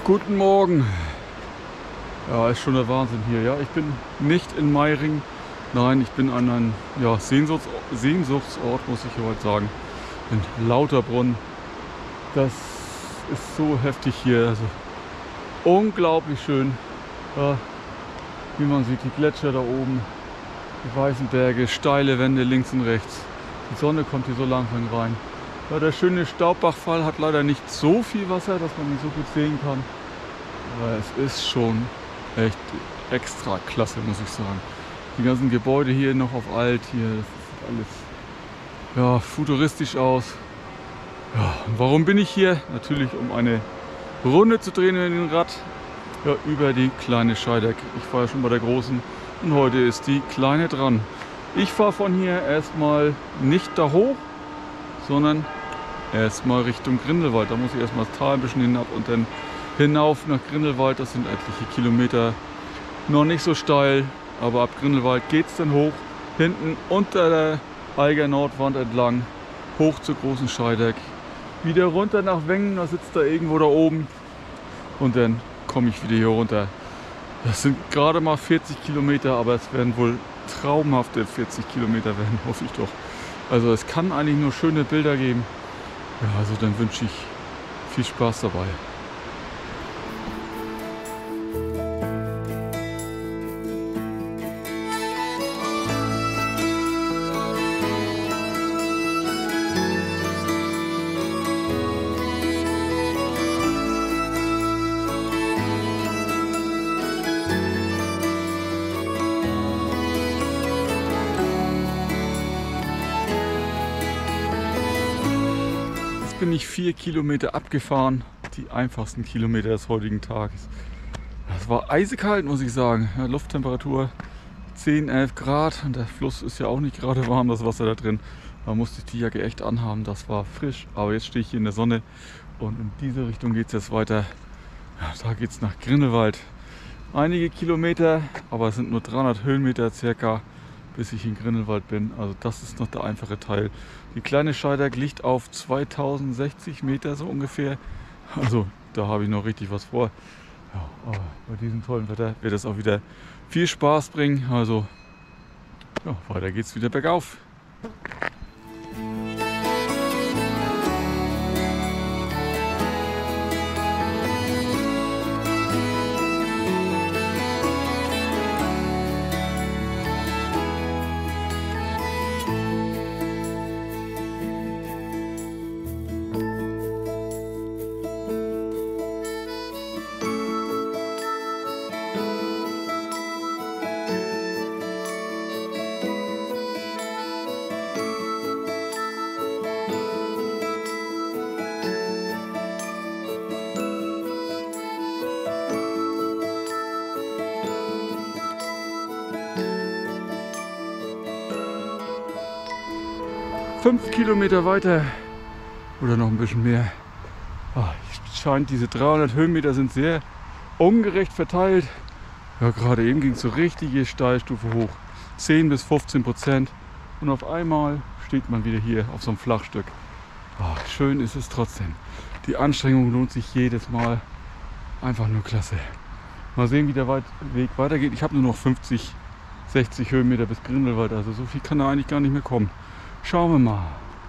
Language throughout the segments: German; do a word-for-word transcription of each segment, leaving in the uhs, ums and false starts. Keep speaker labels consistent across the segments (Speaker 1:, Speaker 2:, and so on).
Speaker 1: Guten Morgen. Ja, ist schon der Wahnsinn hier. Ja, ich bin nicht in Meiringen. Nein, ich bin an einem ja, Sehnsuchts Sehnsuchtsort, muss ich heute sagen. In Lauterbrunn. Das ist so heftig hier. Also unglaublich schön. Ja, wie man sieht, die Gletscher da oben, die weißen Berge, steile Wände links und rechts. Die Sonne kommt hier so langsam rein. Ja, der schöne Staubbachfall hat leider nicht so viel Wasser, dass man ihn so gut sehen kann. Aber es ist schon echt extra klasse, muss ich sagen. Die ganzen Gebäude hier noch auf alt, hier, das sieht alles ja, futuristisch aus. Ja, und warum bin ich hier? Natürlich, um eine Runde zu drehen in den Rad ja, über die kleine Scheideck. Ich fahre ja schon bei der großen und heute ist die kleine dran. Ich fahre von hier erstmal nicht da hoch, sondern erstmal Richtung Grindelwald. Da muss ich erstmal das Tal ein bisschen hinab und dann hinauf nach Grindelwald. Das sind etliche Kilometer, noch nicht so steil, aber ab Grindelwald geht es dann hoch, hinten unter der Eiger Nordwand entlang, hoch zur großen Scheideck, wieder runter nach Wengen, da sitzt da irgendwo da oben und dann komme ich wieder hier runter. Das sind gerade mal vierzig Kilometer, aber es werden wohl traumhafte vierzig Kilometer werden, hoffe ich doch. Also es kann eigentlich nur schöne Bilder geben. Ja, also dann wünsche ich viel Spaß dabei. Bin ich vier Kilometer abgefahren, die einfachsten Kilometer des heutigen Tages. Es war eisekalt, muss ich sagen. Ja, Lufttemperatur zehn, elf Grad und der Fluss ist ja auch nicht gerade warm, das Wasser da drin. Da musste ich die Jacke echt anhaben, das war frisch. Aber jetzt stehe ich hier in der Sonne und in diese Richtung geht es jetzt weiter. Ja, da geht es nach Grindelwald. Einige Kilometer, aber es sind nur dreihundert Höhenmeter circa, bis ich in Grindelwald bin. Also das ist noch der einfache Teil. Die kleine Scheideck liegt auf zweitausendsechzig Meter so ungefähr. Also da habe ich noch richtig was vor. Ja, aber bei diesem tollen Wetter wird es auch wieder viel Spaß bringen. Also ja, weiter geht's wieder bergauf. Fünf Kilometer weiter oder noch ein bisschen mehr. Oh, scheint diese dreihundert Höhenmeter sind sehr ungerecht verteilt. Ja, gerade eben ging es so richtige Steilstufe hoch, zehn bis fünfzehn Prozent und auf einmal steht man wieder hier auf so einem Flachstück. Oh, schön ist es trotzdem. Die Anstrengung lohnt sich jedes Mal. Einfach nur klasse. Mal sehen, wie der Weg weitergeht. Ich habe nur noch fünfzig, sechzig Höhenmeter bis Grindelwald, also so viel kann da eigentlich gar nicht mehr kommen. Schauen wir mal.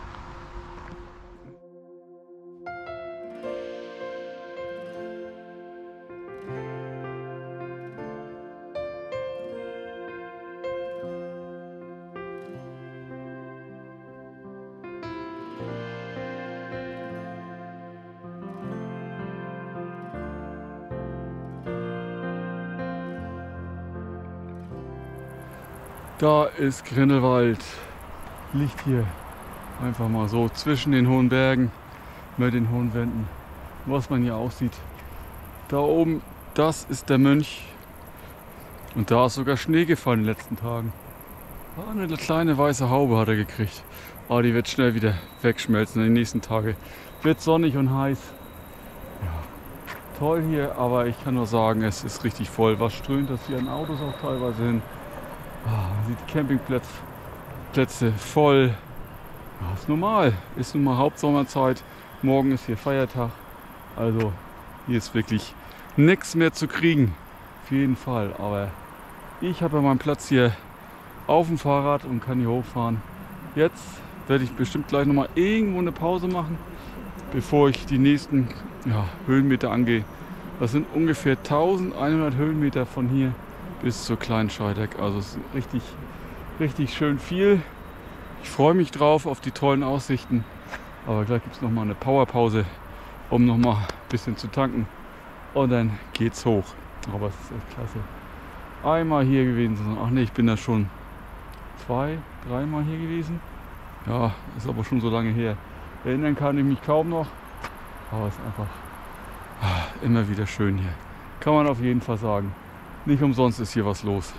Speaker 1: Da ist Grindelwald. Liegt hier einfach mal so zwischen den hohen Bergen mit den hohen Wänden, was man hier aussieht. Da oben, das ist der Mönch und da ist sogar Schnee gefallen in den letzten Tagen. Eine kleine weiße Haube hat er gekriegt, aber die wird schnell wieder wegschmelzen in den nächsten Tagen. Wird sonnig und heiß. Ja, toll hier, aber ich kann nur sagen, es ist richtig voll. Was strömt das hier an Autos auch teilweise hin. Ah, man sieht die Campingplätze Plätze voll. Ja, ist normal, ist nun mal Hauptsommerzeit. Morgen ist hier Feiertag. Also hier ist wirklich nichts mehr zu kriegen. Auf jeden Fall. Aber ich habe ja meinen Platz hier auf dem Fahrrad und kann hier hochfahren. Jetzt werde ich bestimmt gleich nochmal irgendwo eine Pause machen, bevor ich die nächsten ja, Höhenmeter angehe. Das sind ungefähr eintausendeinhundert Höhenmeter von hier bis zur Kleinen Scheideck. Also es ist richtig, richtig schön viel. Ich freue mich drauf auf die tollen Aussichten. Aber gleich gibt es nochmal eine Powerpause, um nochmal ein bisschen zu tanken. Und dann geht's hoch. Aber es ist echt klasse. Einmal hier gewesen. Ach ne, ich bin da schon zwei, dreimal hier gewesen. Ja, ist aber schon so lange her. Erinnern kann ich mich kaum noch. Aber es ist einfach ah, immer wieder schön hier. Kann man auf jeden Fall sagen. Nicht umsonst ist hier was los.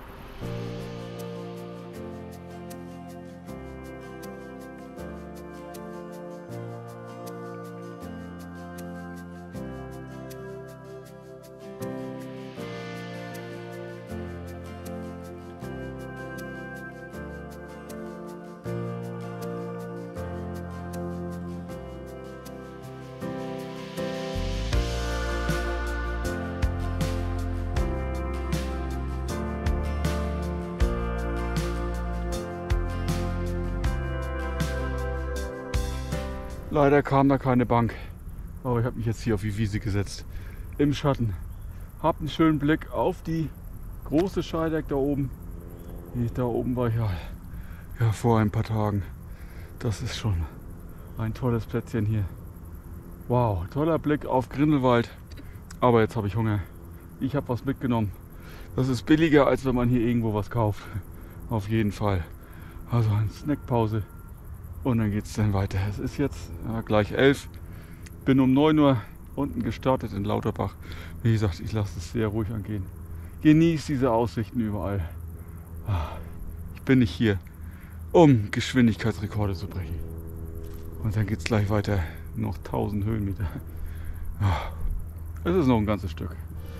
Speaker 1: Leider kam da keine Bank, aber ich habe mich jetzt hier auf die Wiese gesetzt, im Schatten. Hab einen schönen Blick auf die große Scheideck da oben. Da oben war ich ja, ja vor ein paar Tagen. Das ist schon ein tolles Plätzchen hier. Wow, toller Blick auf Grindelwald. Aber jetzt habe ich Hunger. Ich habe was mitgenommen. Das ist billiger, als wenn man hier irgendwo was kauft. Auf jeden Fall. Also eine Snackpause. Und dann geht es dann weiter. Es ist jetzt ja, gleich elf. Bin um neun Uhr unten gestartet in Lauterbach. Wie gesagt, ich lasse es sehr ruhig angehen. Genieße diese Aussichten überall. Ich bin nicht hier, um Geschwindigkeitsrekorde zu brechen. Und dann geht es gleich weiter. Noch tausend Höhenmeter. Es ist noch ein ganzes Stück.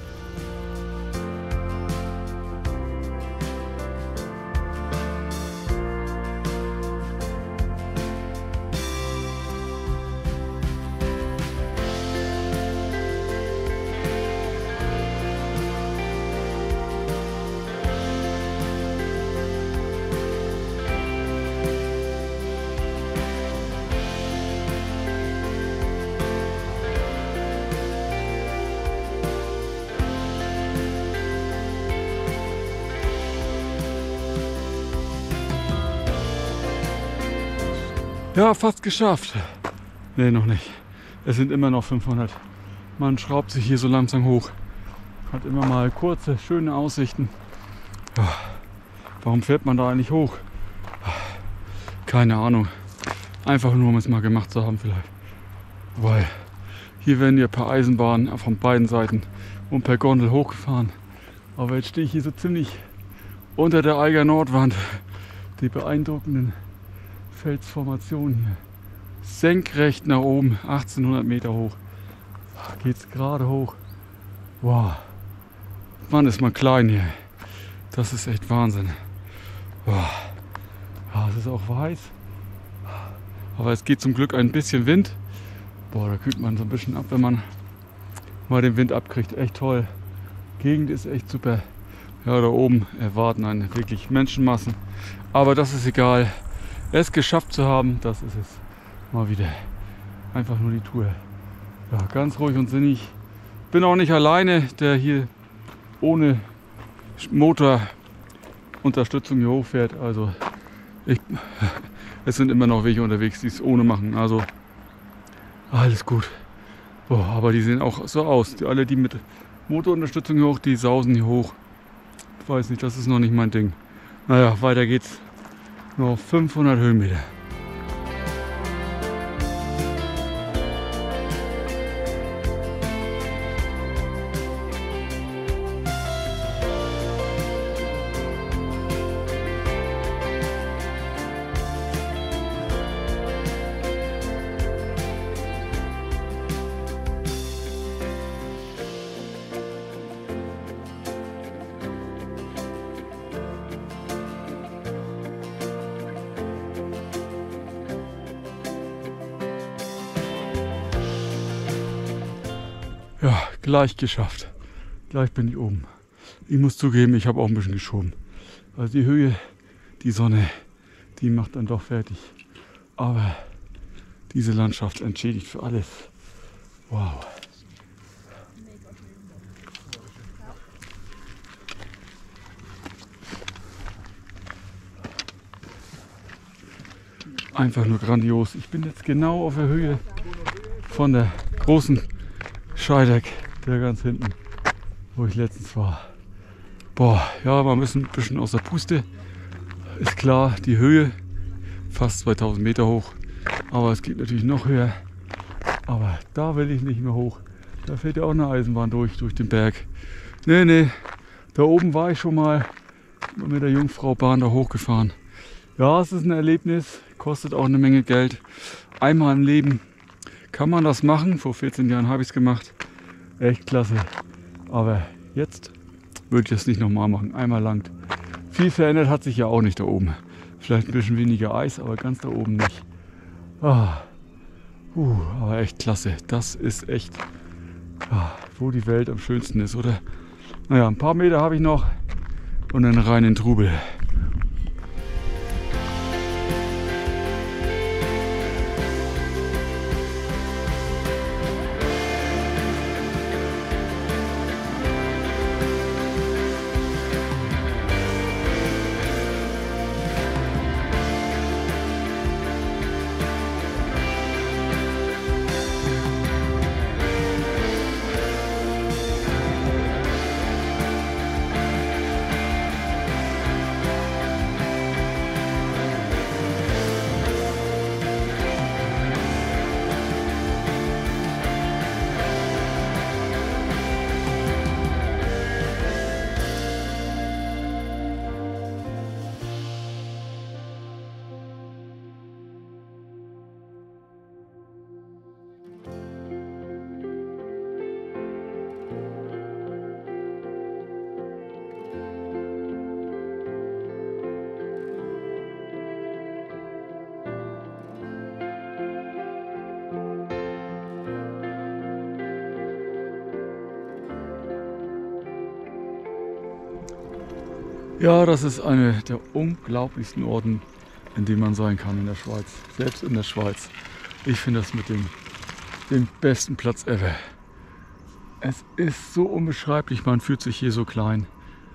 Speaker 1: Ja, fast geschafft. Ne, noch nicht. Es sind immer noch fünfhundert. Man schraubt sich hier so langsam hoch. Hat immer mal kurze, schöne Aussichten. Ja, warum fährt man da eigentlich hoch? Keine Ahnung. Einfach nur, um es mal gemacht zu haben vielleicht. Weil hier werden ja per Eisenbahn von beiden Seiten und per Gondel hochgefahren. Aber jetzt stehe ich hier so ziemlich unter der Eiger Nordwand. Die beeindruckenden Felsformation hier. Senkrecht nach oben, achtzehnhundert Meter hoch. Geht's gerade hoch. Wow. Mann, ist man klein hier. Das ist echt Wahnsinn. Wow. Ja, es ist auch weiß. Aber es geht zum Glück ein bisschen Wind. Boah, da kühlt man so ein bisschen ab, wenn man mal den Wind abkriegt. Echt toll. Gegend ist echt super. Ja, da oben erwarten einen wirklich Menschenmassen. Aber das ist egal. Es geschafft zu haben, das ist es mal wieder. Einfach nur die Tour. Ja, ganz ruhig und sinnig. Bin auch nicht alleine, der hier ohne Motorunterstützung hier hochfährt. Also ich, es sind immer noch welche unterwegs, die es ohne machen. Also alles gut. Boah, aber die sehen auch so aus. Die, alle, die mit Motorunterstützung hier hoch, die sausen hier hoch. Ich weiß nicht, das ist noch nicht mein Ding. Naja, weiter geht's. Noch fünfhundert Höhenmeter. Ja, gleich geschafft. Gleich bin ich oben. Ich muss zugeben, ich habe auch ein bisschen geschoben. Also die Höhe, die Sonne, die macht dann doch fertig. Aber diese Landschaft entschädigt für alles. Wow. Einfach nur grandios. Ich bin jetzt genau auf der Höhe von der großen Scheideck, der ganz hinten, wo ich letztens war. Boah, ja, man ist ein bisschen aus der Puste. Ist klar, die Höhe, fast zweitausend Meter hoch. Aber es geht natürlich noch höher. Aber da will ich nicht mehr hoch. Da fährt ja auch eine Eisenbahn durch, durch den Berg. Nee, nee, da oben war ich schon mal mit der Jungfraubahn da hochgefahren. Ja, es ist ein Erlebnis, kostet auch eine Menge Geld. Einmal im Leben kann man das machen. Vor vierzehn Jahren habe ich es gemacht. Echt klasse. Aber jetzt würde ich das nicht nochmal machen. Einmal langt. Viel verändert hat sich ja auch nicht da oben. Vielleicht ein bisschen weniger Eis, aber ganz da oben nicht. Ah, uh, aber echt klasse. Das ist echt, ah, wo die Welt am schönsten ist, oder? Naja, ein paar Meter habe ich noch und dann rein in den Trubel. Ja, das ist einer der unglaublichsten Orte, in dem man sein kann in der Schweiz. Selbst in der Schweiz. Ich finde das mit dem, dem besten Platz ever. Es ist so unbeschreiblich, man fühlt sich hier so klein.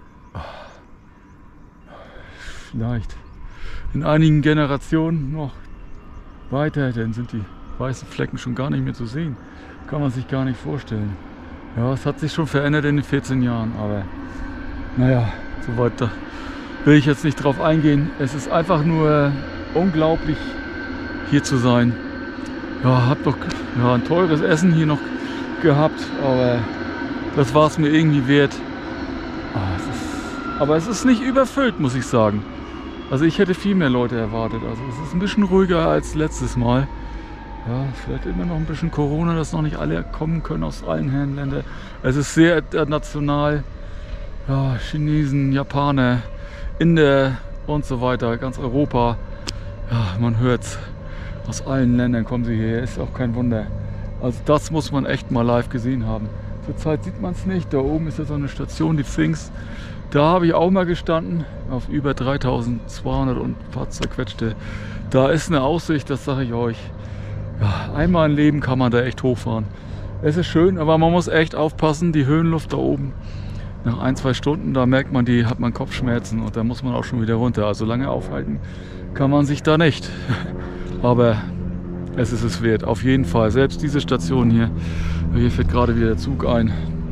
Speaker 1: Vielleicht in einigen Generationen noch weiter, dann sind die weißen Flecken schon gar nicht mehr zu sehen. Kann man sich gar nicht vorstellen. Ja, es hat sich schon verändert in den vierzehn Jahren, aber naja, soweit da will ich jetzt nicht drauf eingehen. Es ist einfach nur unglaublich, hier zu sein. Ja, hab doch ja, ein teures Essen hier noch gehabt, aber das war es mir irgendwie wert. Ah, es ist, aber es ist nicht überfüllt, muss ich sagen. Also ich hätte viel mehr Leute erwartet. Also es ist ein bisschen ruhiger als letztes Mal. Ja, vielleicht immer noch ein bisschen Corona, dass noch nicht alle kommen können aus allen Herren Ländern. Es ist sehr international. Ja, Chinesen, Japaner, Inder und so weiter, ganz Europa. Ja, man hört's. Aus allen Ländern kommen sie hierher, ist auch kein Wunder. Also das muss man echt mal live gesehen haben. Zurzeit sieht man es nicht. Da oben ist ja so eine Station, die Pfingst. Da habe ich auch mal gestanden, auf über dreitausendzweihundert und ein paar zerquetschte. Da ist eine Aussicht, das sage ich euch. Ja, einmal im Leben kann man da echt hochfahren. Es ist schön, aber man muss echt aufpassen, die Höhenluft da oben. Nach ein, zwei Stunden, da merkt man, die hat man Kopfschmerzen und da muss man auch schon wieder runter. Also lange aufhalten kann man sich da nicht. Aber es ist es wert, auf jeden Fall. Selbst diese Station hier, hier fährt gerade wieder der Zug ein.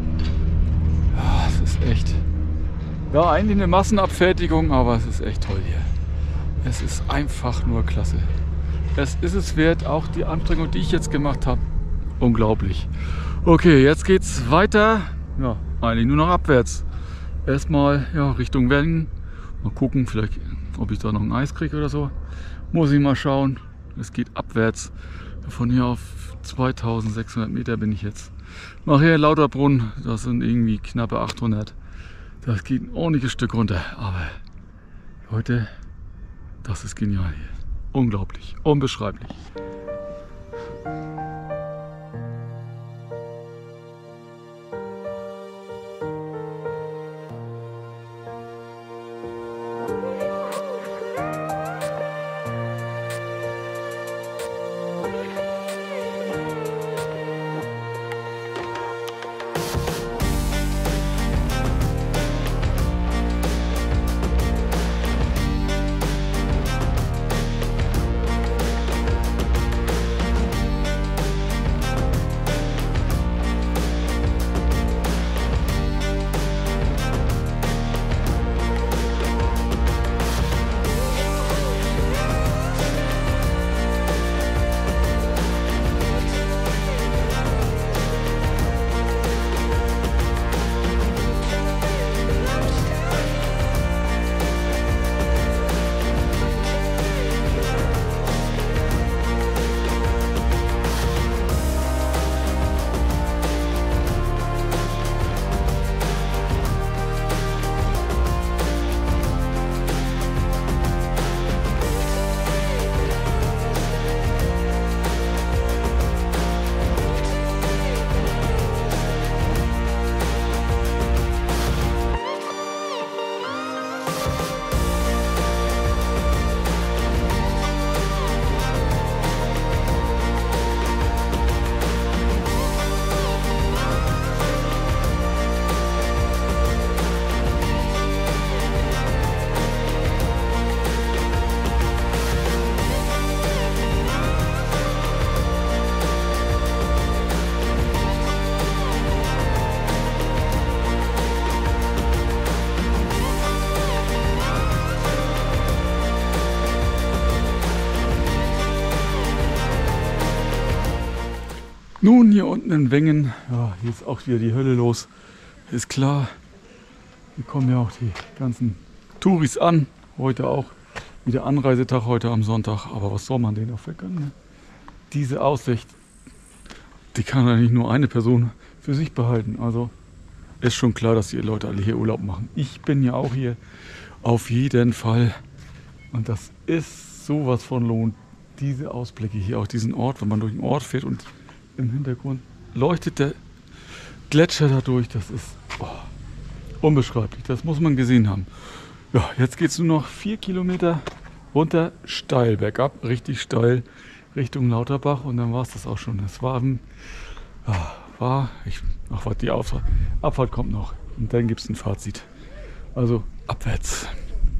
Speaker 1: Ja, es ist echt, ja, eigentlich eine Massenabfertigung, aber es ist echt toll hier. Es ist einfach nur klasse. Es ist es wert, auch die Anstrengung, die ich jetzt gemacht habe. Unglaublich. Okay, jetzt geht's weiter. Ja, eigentlich nur noch abwärts. Erstmal ja, Richtung Wengen. Mal gucken, vielleicht, ob ich da noch ein Eis kriege oder so. Muss ich mal schauen. Es geht abwärts. Von hier auf zweitausendsechshundert Meter bin ich jetzt. Nachher Lauterbrunn, das sind irgendwie knappe achthundert. Das geht ein ordentliches Stück runter. Aber Leute, das ist genial hier. Unglaublich, unbeschreiblich. Nun, hier unten in Wengen, ja, hier ist auch wieder die Hölle los. Ist klar, hier kommen ja auch die ganzen Touris an. Heute auch wieder Anreisetag, heute am Sonntag. Aber was soll man denen auch vergönnen? Ne? Diese Aussicht, die kann ja nicht nur eine Person für sich behalten. Also ist schon klar, dass die Leute alle hier Urlaub machen. Ich bin ja auch hier auf jeden Fall. Und das ist sowas von lohnt. Diese Ausblicke hier, auch diesen Ort, wenn man durch den Ort fährt und im Hintergrund leuchtet der Gletscher dadurch. Das ist oh, unbeschreiblich. Das muss man gesehen haben. Ja, jetzt geht es nur noch vier Kilometer runter, steil bergab, richtig steil Richtung Lauterbach und dann war es das auch schon. Das war, ja, war ich, ach was, die Auffahrt, Abfahrt kommt noch und dann gibt es ein Fazit. Also abwärts.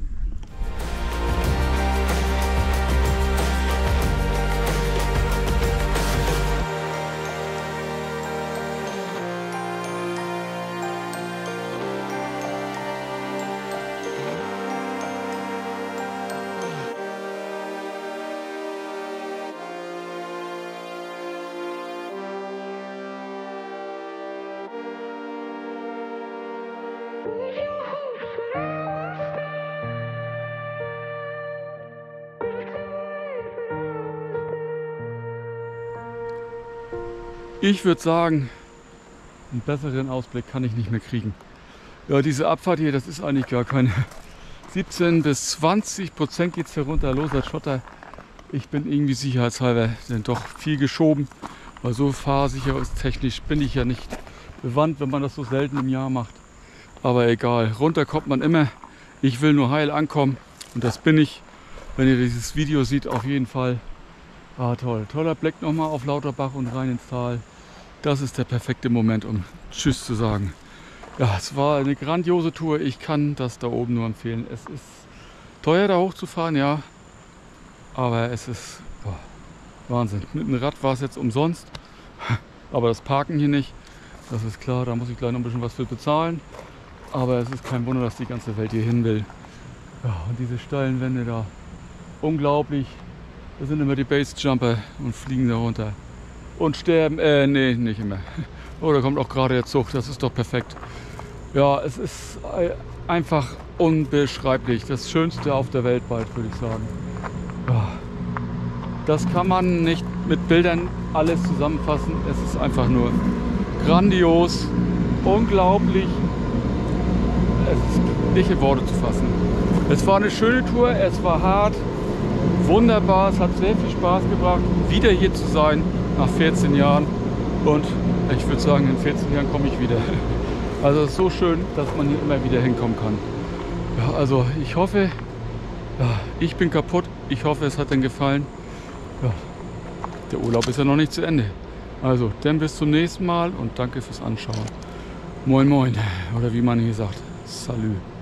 Speaker 1: Ich würde sagen, einen besseren Ausblick kann ich nicht mehr kriegen. Ja, diese Abfahrt hier, das ist eigentlich gar keine. siebzehn bis zwanzig Prozent geht es herunter, loser Schotter. Ich bin irgendwie sicherheitshalber denn doch viel geschoben, weil so fahrsicherheitstechnisch bin ich ja nicht bewandt, wenn man das so selten im Jahr macht. Aber egal, runter kommt man immer. Ich will nur heil ankommen und das bin ich, wenn ihr dieses Video seht, auf jeden Fall. Ah, toll. Toller Blick nochmal auf Lauterbach und rein ins Tal. Das ist der perfekte Moment, um Tschüss zu sagen. Ja, es war eine grandiose Tour. Ich kann das da oben nur empfehlen. Es ist teuer, da hochzufahren, ja. Aber es ist boah, Wahnsinn. Mit dem Rad war es jetzt umsonst. Aber das Parken hier nicht. Das ist klar, da muss ich gleich noch ein bisschen was für bezahlen. Aber es ist kein Wunder, dass die ganze Welt hier hin will. Ja, und diese steilen Wände da. Unglaublich. Das sind immer die Basejumper und fliegen da runter. Und sterben. Äh, nee, nicht immer. Oh, da kommt auch gerade der Zug. Das ist doch perfekt. Ja, es ist einfach unbeschreiblich. Das Schönste auf der Welt bald, würde ich sagen. Ja, das kann man nicht mit Bildern alles zusammenfassen. Es ist einfach nur grandios, unglaublich. Es ist nicht in Worte zu fassen. Es war eine schöne Tour, es war hart, wunderbar, es hat sehr viel Spaß gebracht, wieder hier zu sein nach vierzehn Jahren. Und ich würde sagen, in vierzehn Jahren komme ich wieder. Also es ist so schön, dass man hier immer wieder hinkommen kann. Ja, also ich hoffe, ja, ich bin kaputt. Ich hoffe, es hat Ihnen gefallen. Ja, der Urlaub ist ja noch nicht zu Ende. Also, dann bis zum nächsten Mal und danke fürs Anschauen. Moin moin, oder wie man hier sagt, Salü.